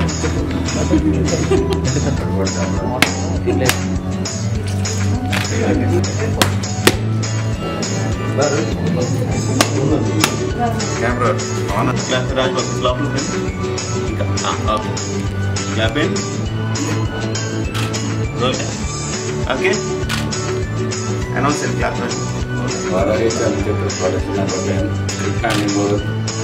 Camera on. Clap Raj Babu. Clap up. Clap in. Roll. Okay. Announce and clap. Para esta, production number 10. Animal.